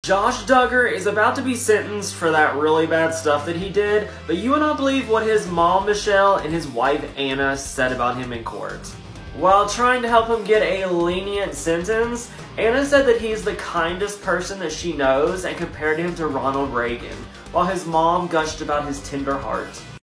Josh Duggar is about to be sentenced for that really bad stuff that he did, but you will not believe what his mom Michelle and his wife Anna said about him in court. While trying to help him get a lenient sentence, Anna said that he's the kindest person that she knows and compared him to Ronald Reagan, while his mom gushed about his tender heart.